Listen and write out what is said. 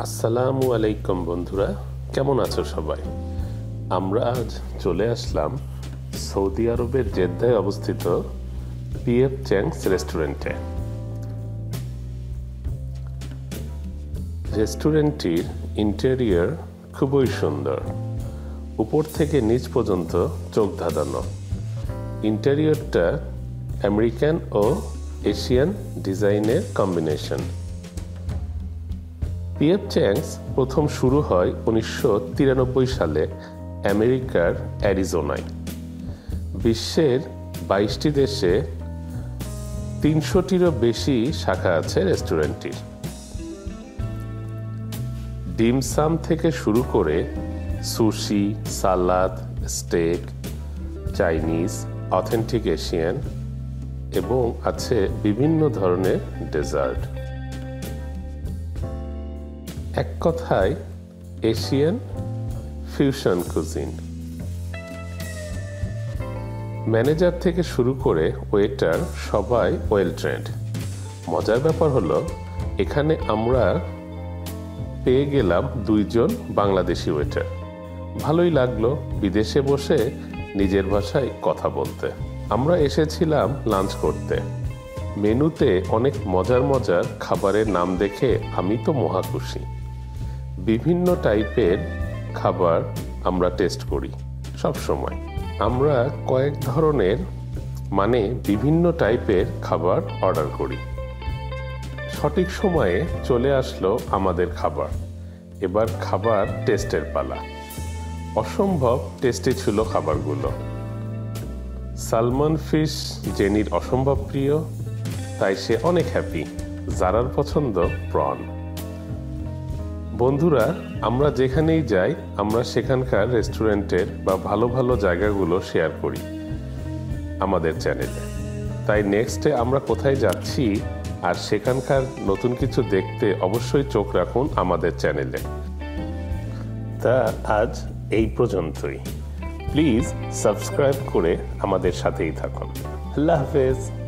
আসসালামু আলাইকুম বন্ধুরা, কেমন আছো সবাই? আমরা আজ চলে আসলাম সৌদি আরবের জেদ্দায় অবস্থিত পিএফ চ্যাংস রেস্টুরেন্টে। রেস্টুরেন্টটির ইন্টেরিয়র খুবই সুন্দর, উপর থেকে নিচ পর্যন্ত চোখ ধাঁধানো। ইন্টেরিয়রটা আমেরিকান ও এশিয়ান ডিজাইনের কম্বিনেশন। পিএফ চ্যাংস প্রথম শুরু হয় 1993 সালে আমেরিকার অ্যারিজোনায়। বিশ্বের 22টি দেশে 300টিরও বেশি শাখা আছে রেস্টুরেন্টটির। ডিমসাম থেকে শুরু করে sushi, salad, steak, Chinese, authentic Asian এবং আছে বিভিন্ন ধরনের ডেজার্ট। এক কথায় এশিয়ান ফিউশন কুজিন। ম্যানেজার থেকে শুরু করে ওয়েটার সবাই ওয়েল ট্রেন্ড। মজার ব্যাপার হলো এখানে আমরা পেয়ে গেলাম 2 জন বাংলাদেশি ওয়েটার। ভালোই লাগলো বিদেশে বসে নিজের ভাষায় কথা বলতে। আমরা এসেছিলাম লাঞ্চ করতে। মেনুতে অনেক মজার মজার খাবারের নাম দেখে আমি তো মহা খুশি। বিভিন্ন টাইপের খাবার আমরা টেস্ট করি সব সময়। আমরা কয়েক ধরনের বিভিন্ন টাইপের খাবার অর্ডার করি। সঠিক সময়ে চলে আসলো আমাদের খাবার। এবার খাবার টেস্টের পালা। অসম্ভব টেস্টি ছিল খাবারগুলো। সালমন ফিশ জেনির অসম্ভব প্রিয়, তাই সে অনেক হ্যাপি। জারার পছন্দ প্রন। বন্ধুরা, আমরা যেখানেই যাই আমরা সেখানকার রেস্টুরেন্টের বা ভালো ভালো জায়গাগুলো শেয়ার করি আমাদের চ্যানেলে। তাই নেক্সটে আমরা কোথায় যাচ্ছি আর সেখানকার নতুন কিছু দেখতে অবশ্যই চোখ রাখুন আমাদের চ্যানেলে। তা আজ এই পর্যন্তই। প্লিজ সাবস্ক্রাইব করে আমাদের সাথেই থাকুন। আল্লাহ হাফেজ।